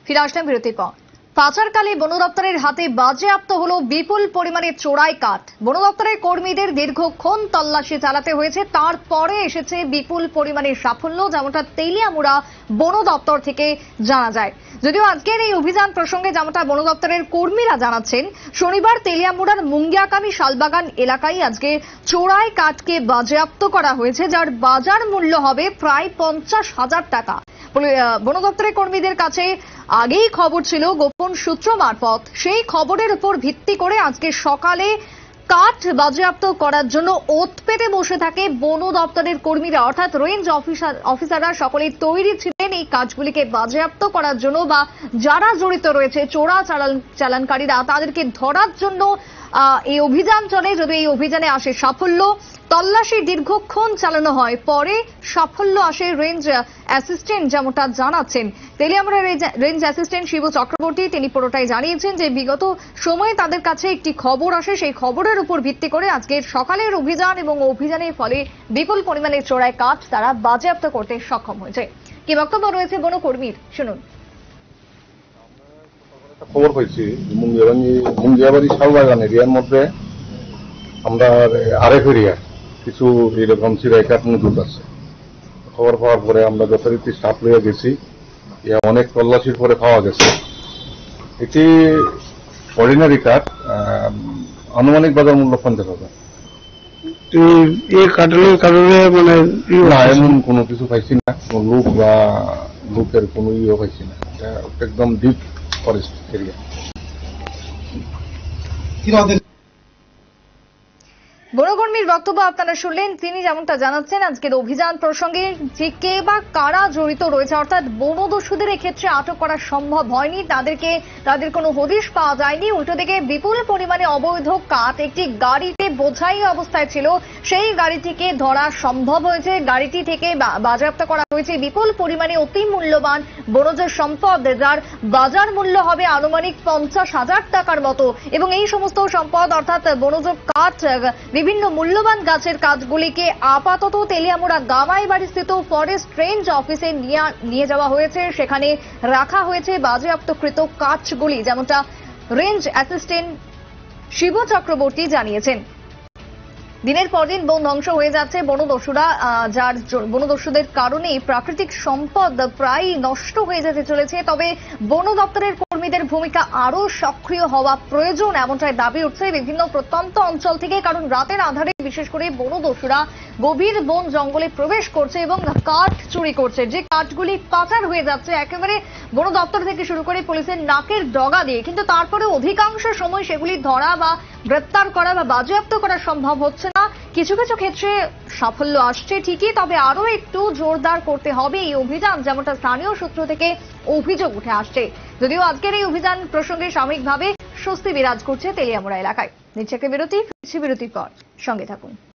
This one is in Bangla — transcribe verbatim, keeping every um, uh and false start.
ফিরে আসলাম বিরতির পর। পাচারকালে বন দপ্তরের হাতে বাজেয়াপ্ত হলো বিপুল পরিমাণে চোরাই কাঠ। বন দপ্তরের কর্মীদের দীর্ঘক্ষণ তল্লাশি চালাতে হয়েছে, তারপরে এসেছে বিপুল পরিমাণে সাফল্য, যেমনটা তেলিয়ামুড়া বন দপ্তর থেকে জানা যায়। যদিও আজকের এই অভিযান প্রসঙ্গে যেমনটা বন দপ্তরের কর্মীরা জানাচ্ছেন, শনিবার তেলিয়ামুড়ার মুঙ্গিয়াকামি শালবাগান এলাকায় আজকে চোরাই কাঠকে বাজেয়াপ্ত করা হয়েছে, যার বাজার মূল্য হবে প্রায় পঞ্চাশ হাজার টাকা। বন দপ্তরের কর্মীদের কাছে আগেই খবর ছিল গোপন সূত্র মারফত, সেই খবরের উপর ভিত্তি করে আজকে সকালে কাঠ বাজেয়াপ্ত করার জন্য ওত পেতে বসে থাকে বন দপ্তরের কর্মীরা, অর্থাৎ রেঞ্জ অফিসার অফিসাররা সকলেই তৈরি ছিলেন এই কাঠগুলিকে বাজেয়াপ্ত করার জন্য, বা যারা জড়িত রয়েছে চোরা চালান চালানকারীরা তাদেরকে ধরার জন্য এই অভিযান চলে। যদি এই অভিযানে আসে সাফল্য, তল্লাশি দীর্ঘক্ষণ চালানো হয়, পরে সাফল্য আসে রেঞ্জ অ্যাসিস্ট্যান্ট যেমনটা জানাচ্ছেন তেলিয়ামুড়া রেঞ্জ অ্যাসিস্ট্যান্ট শিব চক্রবর্তী। তিনি পুরোটাই জানিয়েছেন যে বিগত সময়ে তাদের কাছে একটি খবর আসে, সেই খবরের উপর ভিত্তি করে আজকের সকালের অভিযান এবং অভিযানের ফলে বিপুল পরিমাণে চোরাই কাঠ তারা বাজেয়াপ্ত করতে সক্ষম হয়েছে। কি বক্তব্য রয়েছে বনকর্মীর, শুনুন। খবর পাইছি মুঙ্গিয়াবাড়ি শালবাগান এরিয়ার মধ্যে আমরা আরেক এরিয়া কিছু এরকম চিরাই কাঠ মজুদ আছে। খবর পাওয়ার পরে আমরা যথারীতি স্টাফ লইয়া গেছি, অনেক তল্লাশির পরে পাওয়া গেছে এটি অর্ডিনারি কাঠ, আনুমানিক বাজার মূল্য পঞ্চাশ হাজার। কারণে মানে না, এমন কোনো কিছু পাইছি না, কোন লোক বা লোকের কোনো ইয়ে পাইছি না, এটা একদম ডিপ ফরেস্ট এরিয়া। বনকর্মীর বক্তব্য আপনারা শুনলেন। তিনি যেমনটা জানাচ্ছেন আজকের অভিযান প্রসঙ্গে যে কে বা কারা জড়িত রয়েছে, অর্থাৎ বনদস্যুদের এক্ষেত্রে আটক করা সম্ভব হয়নি, তাদেরকে তাদের কোনো হদিশ পাওয়া যায়নি। উল্টো দিকে বিপুল পরিমাণে অবৈধ কাঠ একটি গাড়িতে বোঝাই অবস্থায় ছিল, সেই গাড়িটিকে ধরা সম্ভব হয়েছে, গাড়িটি থেকে বাজেয়াপ্ত করা হয়েছে বিপুল পরিমাণে অতি মূল্যবান বনজ সম্পদ, যার বাজার মূল্য হবে আনুমানিক পঞ্চাশ হাজার টাকার মতো। এবং এই সমস্ত সম্পদ অর্থাৎ বনজ কাঠ, বিভিন্ন মূল্যবান গাছের কাঠগুলিকে আপাতত তেলিয়ামুড়া গামাইবাড়ি স্থিত ফরেস্ট রেঞ্জ অফিসে নিয়ে যাওয়া হয়েছে, সেখানে রাখা হয়েছে বাজেয়াপ্তকৃত কাঠগুলি, যেমনটা রেঞ্জ অ্যাসিস্ট্যান্ট শিব চক্রবর্তী জানিয়েছেন। দিনের পর দিন বন ধ্বংস হয়ে যাচ্ছে, বনদস্যুরা যার বনদস্যুদের কারণে প্রাকৃতিক সম্পদ প্রায় নষ্ট হয়ে যেতে চলেছে। তবে বন দপ্তরের কর্মীদের ভূমিকা আরো সক্রিয় হওয়া প্রয়োজন, এমনটাই দাবি উঠছে বিভিন্ন প্রত্যন্ত অঞ্চল থেকে। কারণ রাতের আধারে বিশেষ করে বনদস্যুরা গভীর বন জঙ্গলে প্রবেশ করছে এবং কাঠ চুরি করছে, যে কাঠগুলি পাচার হয়ে যাচ্ছে একেবারে বন দপ্তর থেকে শুরু করে পুলিশের নাকের ডগা দিয়ে, কিন্তু তারপরে অধিকাংশ সময় সেগুলি ধরা বা গ্রেপ্তার করা বা বাজেয়াপ্ত করা সম্ভব হচ্ছে না। কিছু কিছু ক্ষেত্রে সাফল্য আসছে ঠিকই, তবে আরো একটু জোরদার করতে হবে এই অভিযান, যেমনটা স্থানীয় সূত্র থেকে অভিযোগ উঠে আসছে। যদিও আজকের এই অভিযান প্রসঙ্গে সাময়িকভাবে স্বস্তি বিরাজ করছে তেলিয়ামুড়া এলাকায়। নিচ্ছে একটা বিরতি, ফিরছি বিরতির পর, সঙ্গে থাকুন।